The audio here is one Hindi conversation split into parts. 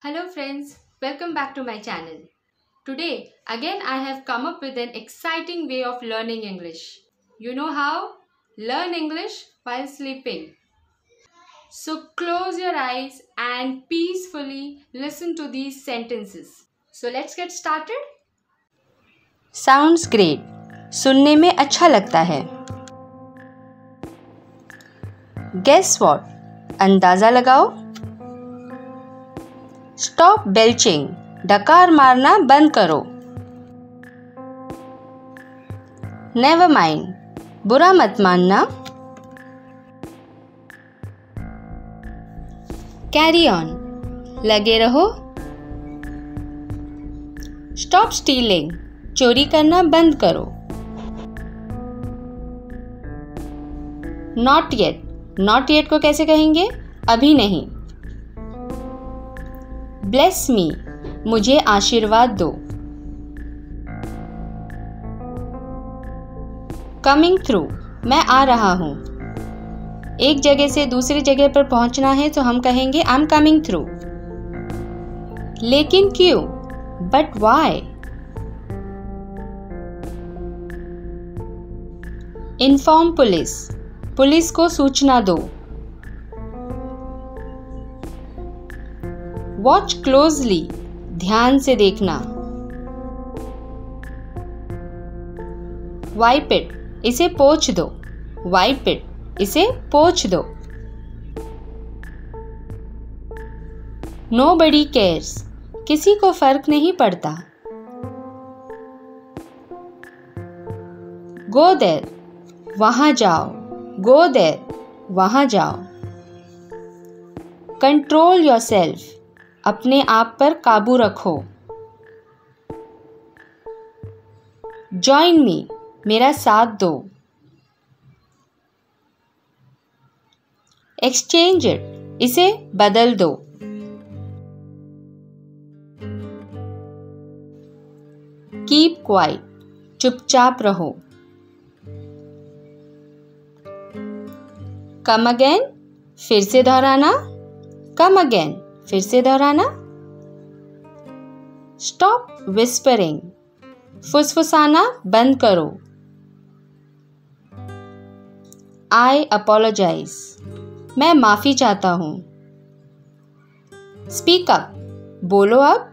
Hello friends, welcome back to my channel. Today again I have come up with an exciting way of learning English. You know how? Learn English while sleeping. So close your eyes and peacefully listen to these sentences. So let's get started. Sounds great. सुनने में अच्छा लगता है. Guess what? अंदाज़ा लगाओ. Stop belching. डकार मारना बंद करो. Never mind. बुरा मत मानना. Carry on. लगे रहो. Stop stealing. चोरी करना बंद करो. Not yet. Not yet को कैसे कहेंगे? अभी नहीं. Bless me. मुझे आशीर्वाद दो. Coming through. मैं आ रहा हूँ. एक जगह से दूसरी जगह पर पहुंचना है तो हम कहेंगे I'm coming through. लेकिन क्यों? But why? Inform police. Police को सूचना दो. Watch closely. ध्यान से देखना. Wipe it. इसे पोंछ दो. Wipe it. इसे पोंछ दो. Nobody cares. किसी को फर्क नहीं पड़ता. Go there. वहां जाओ. Go there. वहां जाओ. Control yourself. अपने आप पर काबू रखो. Join me. मेरा साथ दो. Exchange it. इसे बदल दो. Keep quiet. चुपचाप रहो. Come again. फिर से दोहराना. Come again. फिर से दोहराना. Stop whispering. फुसफुसाना बंद करो. I apologize. मैं माफी चाहता हूँ. Speak up. बोलो अब.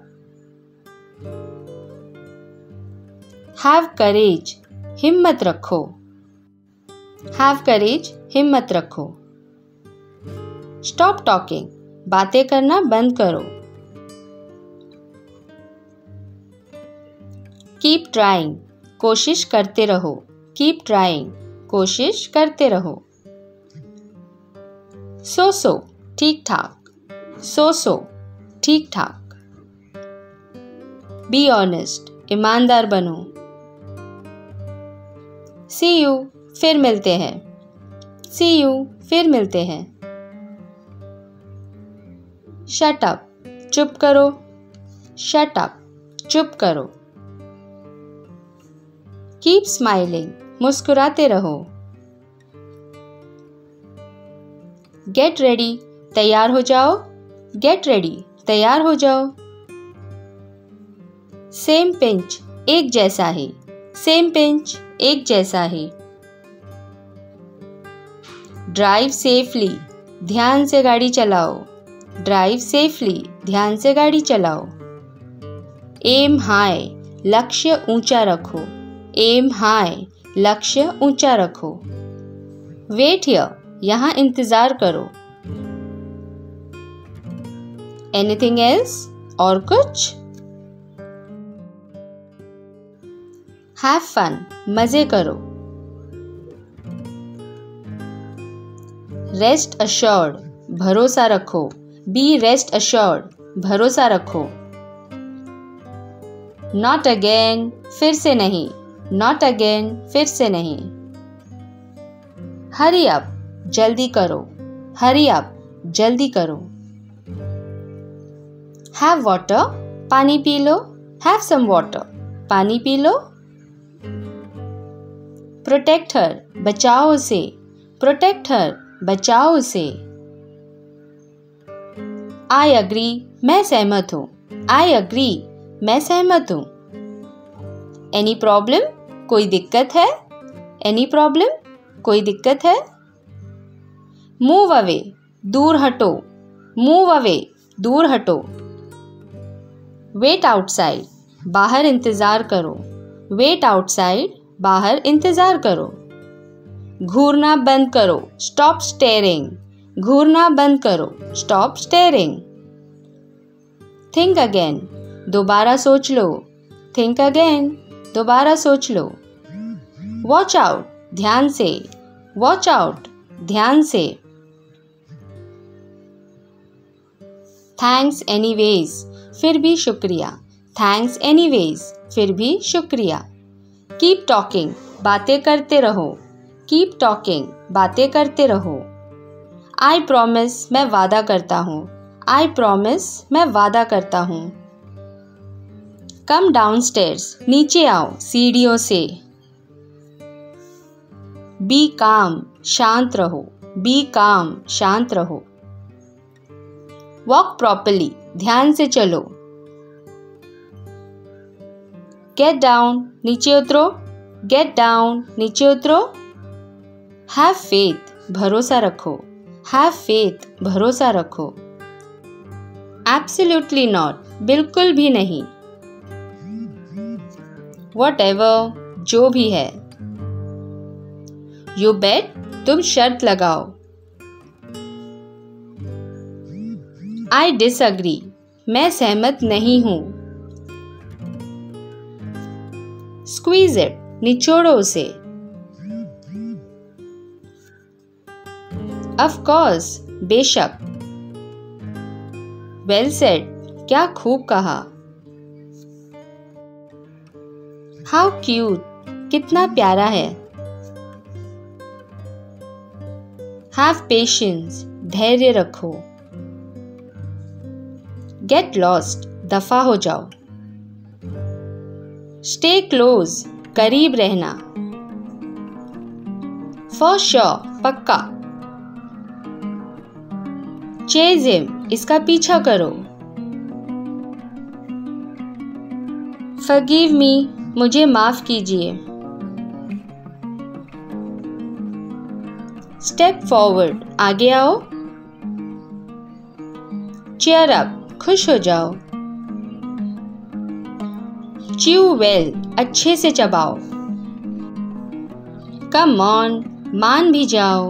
Have courage. हिम्मत रखो. Have courage. हिम्मत रखो. Stop talking. बातें करना बंद करो. Keep trying. कोशिश करते रहो. Keep trying. कोशिश करते रहो. So ठीक ठाक. So ठीक ठाक. Be honest. ईमानदार बनो. See you. फिर मिलते हैं. See you. फिर मिलते हैं. Shut up. चुप करो. Shut up. चुप करो. Keep smiling. मुस्कुराते रहो. Get ready. तैयार हो जाओ. Get ready. तैयार हो जाओ. Same pinch. एक जैसा ही. Same pinch. एक जैसा ही. Drive safely. ध्यान से गाड़ी चलाओ. Drive safely. ध्यान से गाड़ी चलाओ. Aim high. लक्ष्य ऊंचा रखो. Aim high. लक्ष्य ऊंचा रखो. Wait here. यहां इंतजार करो. Anything else? और कुछ? Have fun. मजे करो. Rest assured. भरोसा रखो. Be rest assured. भरोसा रखो. Not again. फिर से नहीं. Not again. फिर से नहीं. Hurry up. जल्दी करो. Hurry up. जल्दी करो. Have water. पानी पी लो. Have some water. पानी पी लो. Protect her. बचाओ उसे. Protect her. बचाओ उसे. I agree. मैं सहमत हूँ। आई अग्री, मैं सहमत हूँ। एनी प्रॉब्लम, कोई दिक्कत है? एनी प्रॉब्लम, कोई दिक्कत है? मूव अवे, दूर हटो। मूव अवे, दूर हटो। वेट आउटसाइड, बाहर इंतज़ार करो। वेट आउटसाइड, बाहर इंतज़ार करो। घूरना बंद करो, स्टॉप स्टेयरिंग। घूरना बंद करो, स्टॉप स्टेयरिंग। थिंक अगेन, दोबारा सोच लो। थिंक अगेन, दोबारा सोच लो। वॉच आउट, ध्यान से। वॉच आउट, ध्यान से। थैंक्स एनीवेज, फिर भी शुक्रिया। थैंक्स एनीवेज, फिर भी शुक्रिया। कीप टॉकिंग, बातें करते रहो। कीप टॉकिंग, बातें करते रहो। आई प्रॉमिस, मैं वादा करता हूँ। आई प्रॉमिस, मैं वादा करता हूँ। कम डाउनस्टेयर्स, नीचे आओ सीढ़ियों से। बी काम, शांत रहो। बी काम, शांत रहो। वॉक प्रॉपर्ली, ध्यान से चलो। गेट डाउन, नीचे उतरो। गेट डाउन, नीचे उतरो। हैव फेथ, भरोसा रखो। हैव फेथ, भरोसा रखो। एब्सोल्युटली नॉट, बिल्कुल भी नहीं। व्हाटएवर, जो भी है। यू बेट, तुम शर्त लगाओ। आई डिसअग्री, मैं सहमत नहीं हूं। स्क्वीज इट, निचोड़ो उसे। ऑफ कोर्स, बेशक। वेल सेड, क्या खूब कहा। हाउ क्यूट, कितना प्यारा है। हैव पेशेंस, धैर्य रखो। गेट लॉस्ट, दफा हो जाओ। स्टे क्लोज, करीब रहना। फॉर श्योर, पक्का। चेज हिम, इसका पीछा करो। फॉरगिव मी, मुझे माफ कीजिए। स्टेप फॉरवर्ड, आगे आओ। चीयर अप, खुश हो जाओ। च्यू वेल, अच्छे से चबाओ। कम ऑन, मान भी जाओ।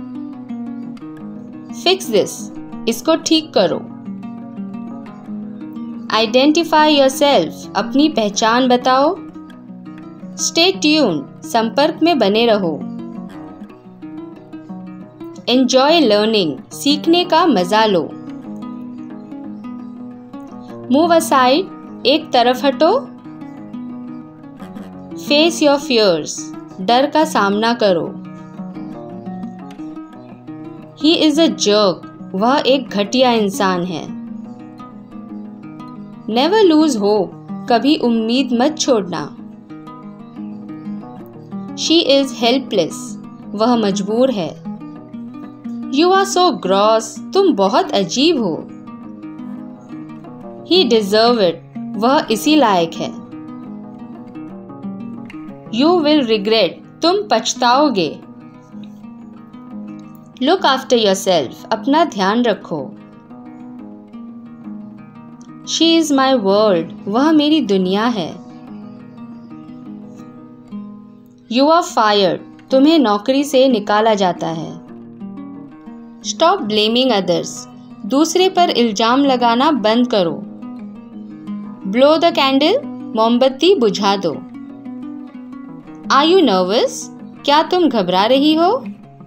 फिक्स दिस, इसको ठीक करो। आइडेंटिफाई योरसेल्फ, अपनी पहचान बताओ। स्टे ट्यून, संपर्क में बने रहो। एंजॉय लर्निंग, सीखने का मजा लो। मूव असाइड, एक तरफ हटो। फेस योर फियर्स, डर का सामना करो। ही इज अ जर्क, वह एक घटिया इंसान है। नेवर लूज होप, कभी उम्मीद मत छोड़ना। शी इज हेल्पलेस, वह मजबूर है। यू आर सो ग्रॉस, तुम बहुत अजीब हो। ही डिजर्व इट, वह इसी लायक है। यू विल रिग्रेट, तुम पछताओगे। लुक आफ्टर योरसेल्फ, अपना ध्यान रखो। शी इज माई वर्ल्ड, वह मेरी दुनिया है। यू आर फायर्ड, तुम्हें नौकरी से निकाला जाता है। स्टॉप ब्लेमिंग अदर्स, दूसरे पर इल्जाम लगाना बंद करो। ब्लो द कैंडल, मोमबत्ती बुझा दो। आर यू नर्वस, क्या तुम घबरा रही हो।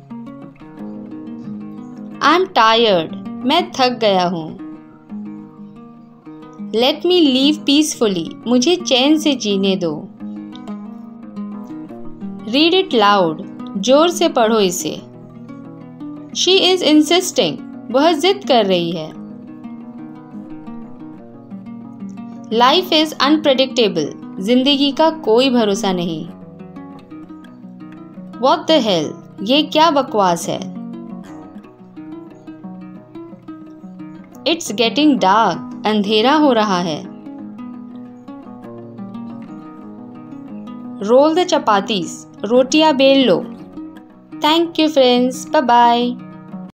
आई एम टायर्ड, मैं थक गया हूं। लेट मी लीव पीसफुली, मुझे चैन से जीने दो। रीड इट लाउड, जोर से पढ़ो इसे। शी इज इंसिस्टिंग, वह जिद कर रही है। लाइफ इज अनप्रेडिक्टेबल, जिंदगी का कोई भरोसा नहीं। What the hell, ये क्या बकवास है। It's getting dark, अंधेरा हो रहा है। रोल द चपातीस, रोटियां बेल लो। Thank you friends, bye bye.